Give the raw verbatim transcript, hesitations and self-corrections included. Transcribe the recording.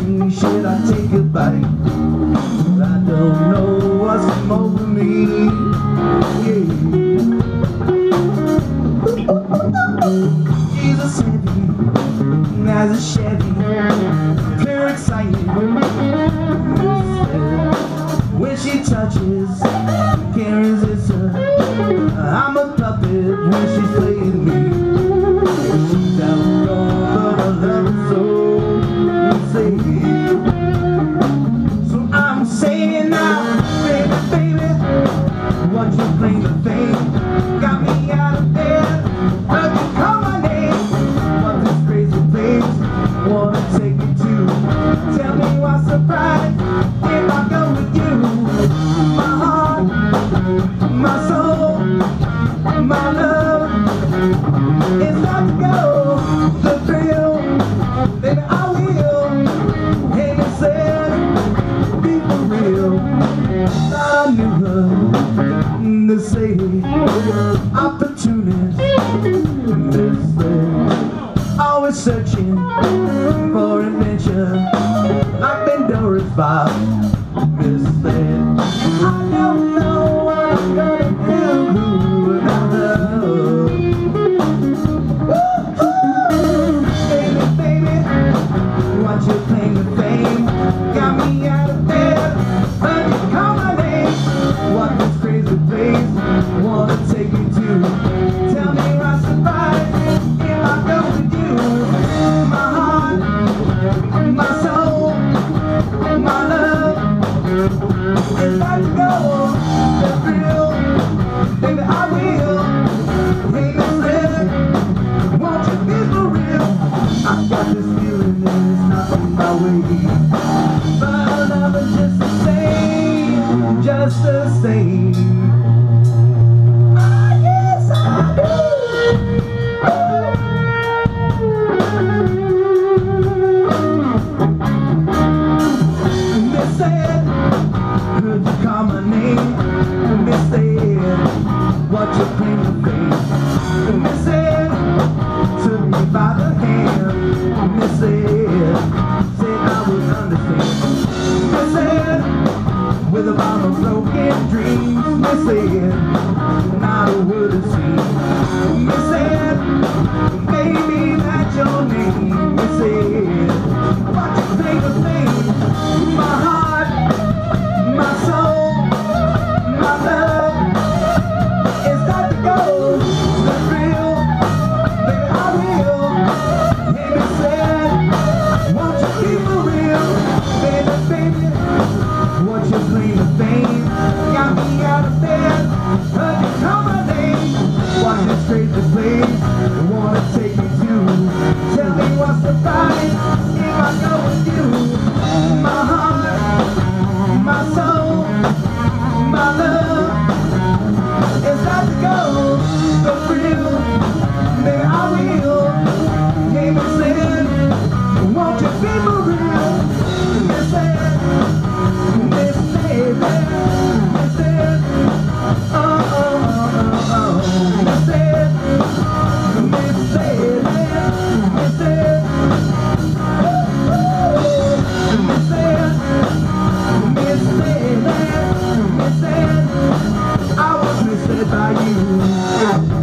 should I take a bite? I don't know what's come over me. Yeah. Jesus heavy as a Chevy, pure excitement. When she touches, can't resist her. I'm a puppet when she's playing me. She's outgrown, but I love her so. Say, so I'm saying now, baby, baby, what you claim to fame got me out of bed. Heard you call my name. What this crazy place wanna take me to? Tell me what's surprise if I go with you. My heart, my soul, my love, it's got to go. The thrill, baby, I will. Hey, Misled, be for real. Thought I knew her, to say, opportunist, Misled, always searching for adventure, like Pandora's box, Misled. I don't know what I'm gonna do without love. Woo-hoo! Baby, baby, what you claim to fame got me out of bed. Heard you call my name. What this crazy place wanna take me to? Tell me what's surprise if I go with you. My heart, my soul, my love, it's got to go. The thrill, baby, I will. Hey, Misled, won't you be for real? I got this feeling that it's not on my way, but I love it just the same, just the same. Ah, yes, I do. Misled, could you call my name? Misled, what you claim to fame? Misled, took me by the hand. Misled, said I would understand. Misled, with a bomb of broken dreams. Misled, not a word to see. Misled, baby, that's your name. Misled, what you claim to fame? My heart, my soul, my love, it's got to go. The thrill, baby, I will. Hey, Misled, won't you be for real? Baby, baby, what you claim to fame got me out of bed. Heard you call my name. Watch this crazy place wanna take me to. Tell me what's the price if I go with you. My heart, my soul, my love, it's got to go. The thrill, baby, I will. Hey, Misled, won't you be for real? Misled, Misled, Misled, oh, oh, oh, oh, Misled, Misled, Misled, oh, oh, Misled, Misled, Misled, I was misled by you.